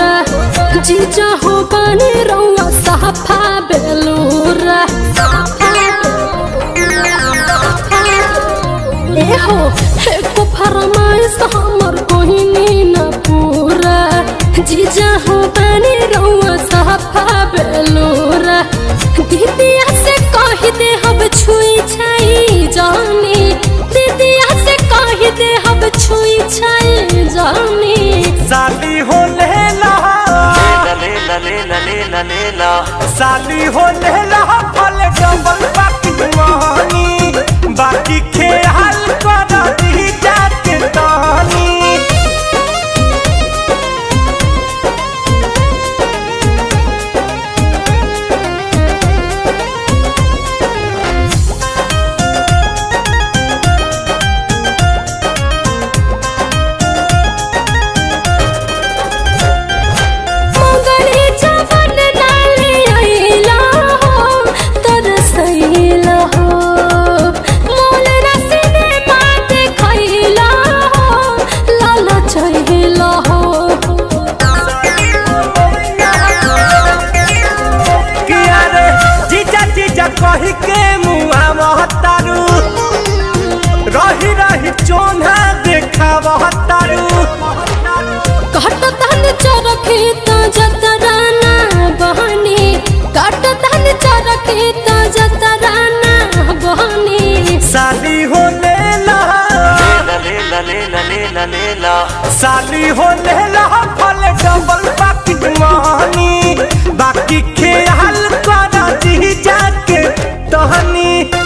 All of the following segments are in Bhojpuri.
जीजा हो बने रउआ साफा बेलूरा ए हो एको फरमाइश हमर कोहिनी न पूरा जीजा हो बने रउआ साफा बेलूरा दीदिया से कह दे हम छुई छाई जानी दीदिया से कह दे हम छुई छाई जानी साली हो लेला लेला साली हो लेला फल डबल बाकी मोहनी बाकी खेल कर दी जाके तानी कही के मुआ महतारू रही रही चोना देखा महतारू काट तन चरखे त जतराना बहनी काट तन चरखे त जतराना बहनी साली हो लेला लेला साली हो लेला फल डबल बाकी मोहनी बाकी खेल कर दी जाके तहनी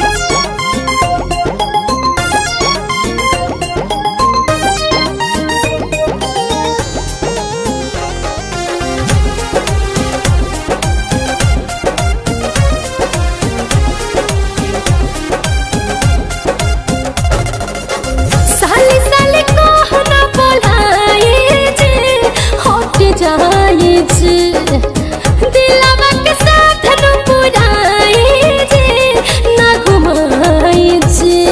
साली साली कहना बोलाए जे हट जाए जे दिलवा के साथ न पुराए जे ना घुमाए जे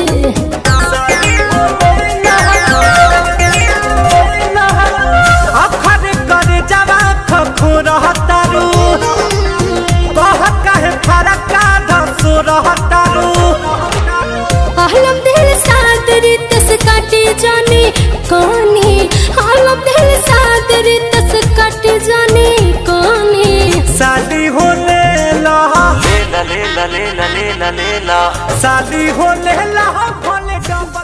अखर कर जवा खखो रहतारू कह कहे फरका धसो रहतारू आलम दिल साथ रितस काटी जानी कहानी आलम दिल साथ रितस काटी जानी कहानी साली हो लेला साली हो लेला भले डबल